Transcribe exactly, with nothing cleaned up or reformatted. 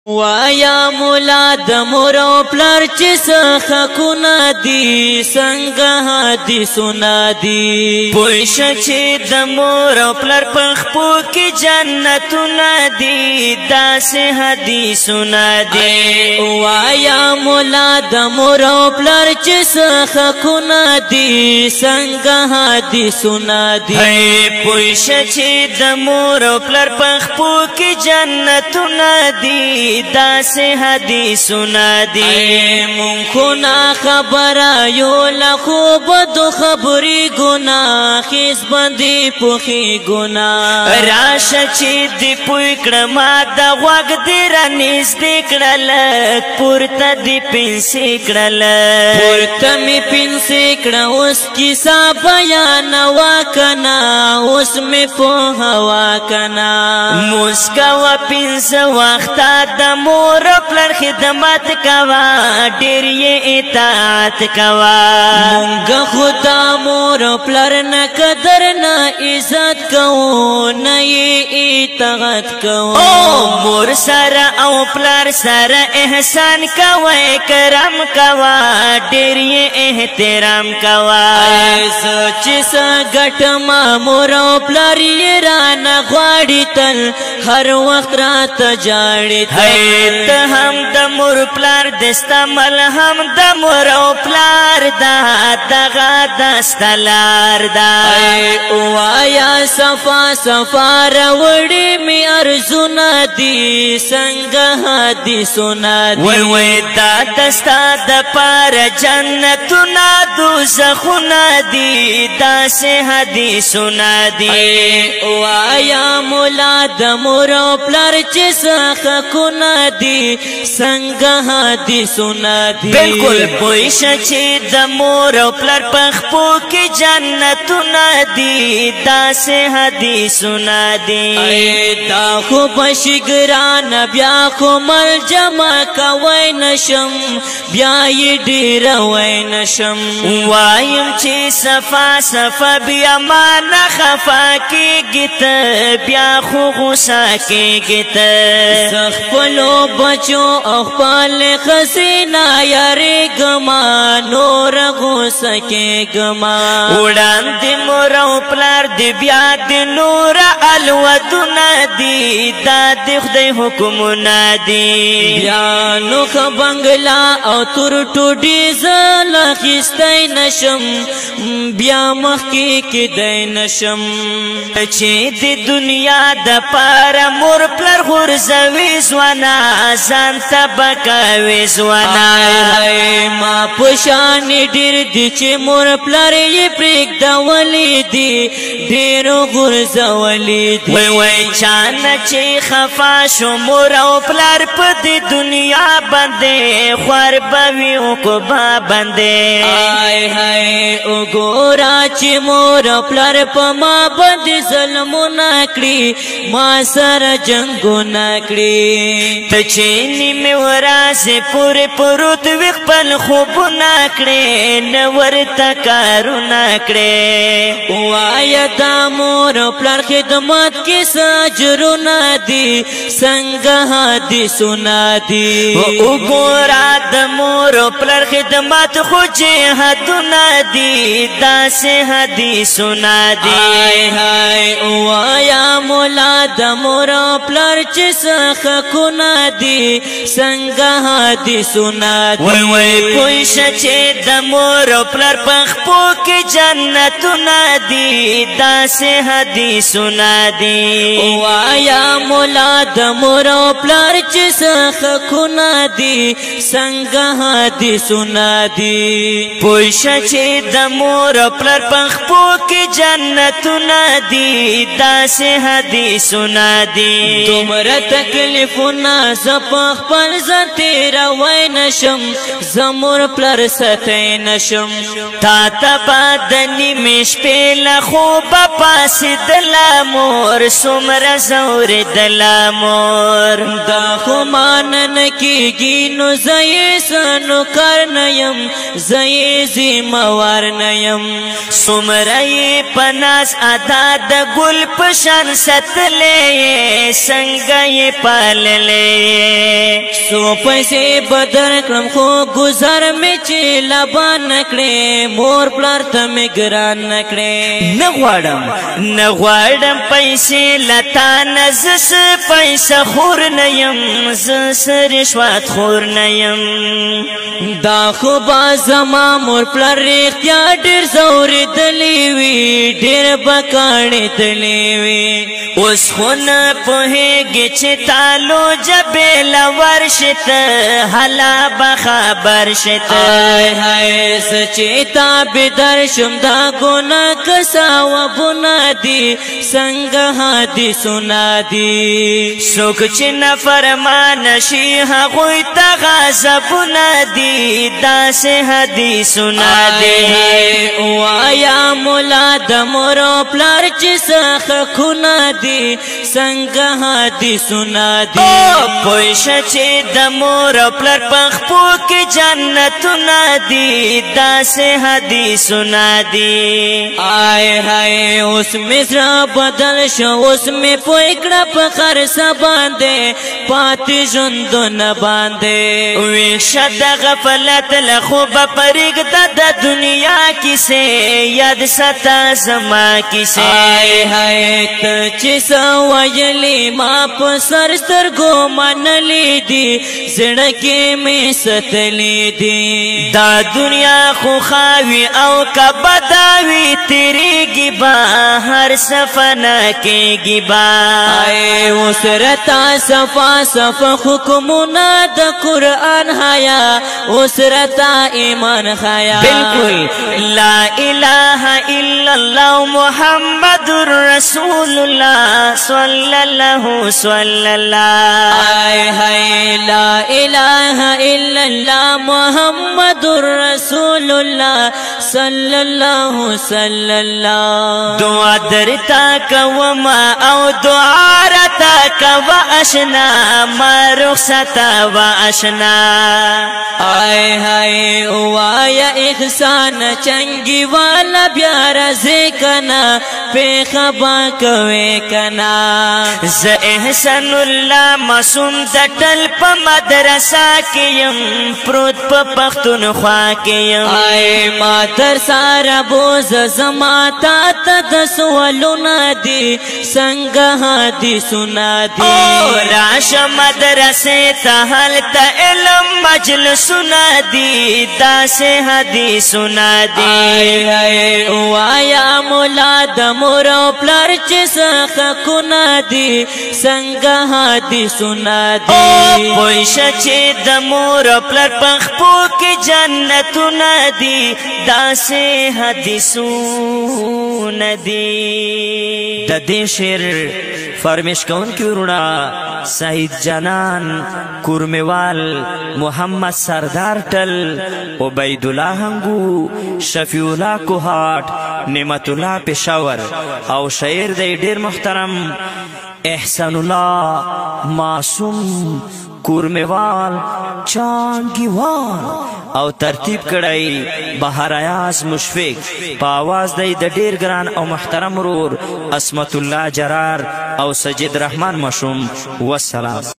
وایا مولا د مور او پلار چې څه حقونه دي څنګه حدیثونه دي پوه شه چې د مور او پلار په خپو کې جنتونه دي داسې حدیثونه دي وایا مولا د مور او پلار چې څه حقونه دي څنګه حدیثونه دي پوه شه چې د مور او پلار په خپو کې جنتونه دي داسې حدیثونه دي مونږ خو نا خبره یو له خوبدو خبرې ګناه خیز باندې پوښي ګناه راشه چې دې پوی کړه ما د غوږ دې رانږدې کړه لږ پورته دې پنسې کړه لږ پورته مې پنسې کړه اوس کیسه بیانوه که نه اوس مې پوهوه که نه مونځ کوه پنځه وخته د مور پلار خدمت کوا ډیر یې اطاعت کوا مونږ خدا مور پلار نه قدر نه عزت کوو نه یې اطاعت کوو او مور سره او پلار سره احسان کوئ کرم کوا ډیر یې احترام کوا چې څه ګټمه مور او پلار یې رانه غواړي تل هر وخت راته جاړي ته هم د مور پلار دستا ملهم د مور او پلار دا دغه دستا لار دا وایا صفا صفا راوړي می ارزونه دي څنګه حدیثونه دي وای وای دا دستا د پار جنتونه دوزخونه دي داسې حدیثونه دي وایا مولا د مور او پلار چې څه حقونه دي څنګه حدیثونه دي بالکل پوه شه چې د مور او پلار په خپو کې جنتونه دي داسې حدیثونه دي دا خو بشي ګرانه بیا خو مل جمع کوی نشم بیا یې ډېروی نشم وایم چې صفا صفا بیا ما نه خفا کېږي ته بیا خو غوسه کېږي ته زه خپلو بچو او خپل خزینه یاریږما نور غوسه کېږما وړاندې مور او پلار دې بیا د نور الودونه دي دا د خدای حکمونه دي بیا نوخه بنګلا او تور ټوډي زه لاخیستی نشم بیا مخکې کېدی نشم چې د دنیا د پاره مور پلار غورځوي ځوانه ځان ته بکوي ځوانه ما په شان ډېر دي چې مور پلار یې پرېږدولي دي ډېرو غورځولي دي وای وای چانه چې خفا شو مور او پلار په دې دنیا باندې خوار به وي عقبه باندې های های وګوره چې مور او پلار په ما باندې ظلمونه کړي ما سره جنګونه کړي ته چې نیمې ورځې پورې پروت وي خپل خوبونه کړې نه ورته کارونه کړې وایه دا مور او پلار خدمت کې څه اجرونه دي څنګه حدیثونه دي وګوره د مور او پلار خدمت خو جهادونه دي داسې حدیثونه دي های های وایا مولا د مور او پلار چې څه حقونه دي څنګه حدیثونه دي وای وای پوه شه چې د مور او پلار په خپو کې جنتونه دي داسې حدیثونه دي وایا مولا د مور او پلار چې څه حقونه دي څنګه حدیثونه دي پوه شه چې د مور او پلار په خپو کې جنتونه دي داسې حدیثونه دي دومره تکلیفونه زه په خپل ځان تېروی نشم زه مور پلار ستی نشم تا ته به د نیمې شپې له خوبه پاڅېدله مور څومره ځورېدله مور دا خو مانه نه کېږي نو زه یې څه نوکر نه یم زه یې ذمهوار نه یم څومره یې په ناز ادا د ګل په شان ستلې څنګه یې پاللې سو پیسې بدر کړم خو گزار می چې لبا نکړې مور پلار ته می ګران نکړې نه غواړم نه غواړم پیسې لتا نه زس پیسه خور نه یم زس رشوت خور نه یم دا خو با زما مور پلار رښتیا ډېر زورېدلې وي ډېر بکاڼې تللې وي اوس خو نه پوهېږې چې تالو جبې له ورشې ته هله به خبر شې ته آی های څه چې تابعدار شم دا ګناه که ثوابونه دي څنګه حدیثونه دي څوک چې نافرمانه شي هغوی ته غضبونه دي داسې حدیثونه دي وایا مولا د مور او پلار چې څه حقونه دي څنګه حدیثونه دي پوه شه چې د مور او پلار په خپو کې جنتونه دي داسې حدیثونه دي آی های اوس مې زړه بدل شو اوس مې پوه کړه په خرڅه باندې پاتې ژوندونه باندې ویښه د غفلت له خوبه پرېږده د دنیا کیسې یاد ساته زما کیسې آی های ته چې څه ویلې ما په سر سترګو منلې دي زړه کې مې ستلې دي دا دنیا خو خاوي او که بداوي تیریږي به هر صفنه کېږي به آی اوس رتا صفا صفا حکمونه د قرآن حیا اوس رتا ایمان حیا بالکل لا اله الا الله محمد رسول الله صلی الله صلی الله آی هاي لا اله الا الله محمد رسول الله صلی الله صلی الله دعا درتا کوما او دعا رتا کوا اشنا ما رخصتا و اشنا آی هاي وایا احسان چنگی والا بیا رزه کنا پی خبا کوي کنا ز احسان الله معصوم دټل په مدرسه کې يم پروت په پښتونخوا کې يم آی ما تر سارا بوز زما تا ته د سوالونه دي څنګه حدیثونه دي او راشه مدرسه ته هلته علم مجلسونه دي داسې حدیثونه دي آی آی وایا مولا د مور او پلار چې څه حقونه دي څنګه حدیثونه دي پوه شه چې د مور او پلار په خپو کې جنتونه دي داسې حدیثونه دي د دې شعر فرمیش کوونکي وروڼه سعید جانان کورمیوال محمد سردار ټل عبید الله هنګو شفیع الله کوهاټ نعمت الله پېښور او شاعر دی ډېر محترم احسان الله معصوم کورمیوال چانگیوان او ترتیب کړی بهار ایاز مشفق په आवाज دی د ډیر ګران او محترم ورور اسمت الله جرار او سجد رحمان مشوم والسلام.